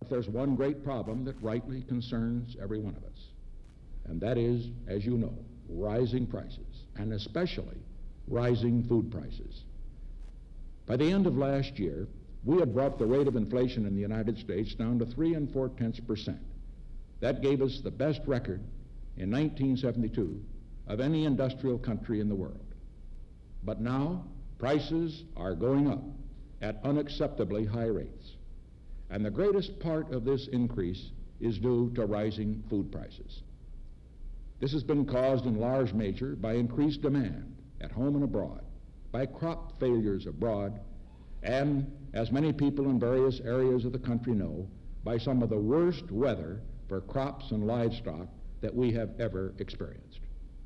There's one great problem that rightly concerns every one of us, and that is, as you know, rising prices, and especially rising food prices. By the end of last year, we had brought the rate of inflation in the United States down to 3 4/10%. That gave us the best record in 1972 of any industrial country in the world. But now, prices are going up at unacceptably high rates. And the greatest part of this increase is due to rising food prices. This has been caused in large measure by increased demand at home and abroad, by crop failures abroad, and, as many people in various areas of the country know, by some of the worst weather for crops and livestock that we have ever experienced.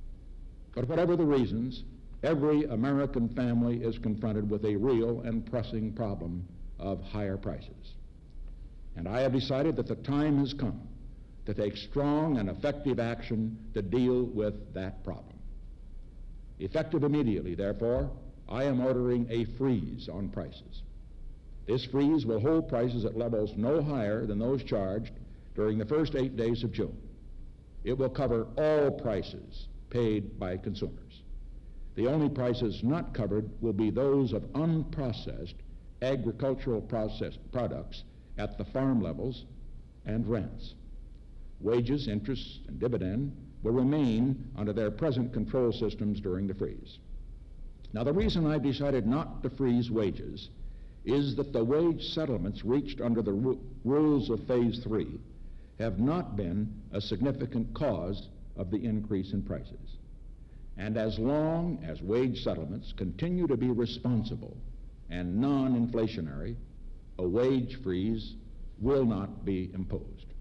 But whatever the reasons, every American family is confronted with a real and pressing problem of higher prices. And I have decided that the time has come to take strong and effective action to deal with that problem. Effective immediately, therefore, I am ordering a freeze on prices. This freeze will hold prices at levels no higher than those charged during the first 8 days of June. It will cover all prices paid by consumers. The only prices not covered will be those of unprocessed agricultural products at the farm levels and rents. Wages, interest, and dividend will remain under their present control systems during the freeze. Now, the reason I decided not to freeze wages is that the wage settlements reached under the rules of Phase 3 have not been a significant cause of the increase in prices. And as long as wage settlements continue to be responsible and non-inflationary, a wage freeze will not be imposed.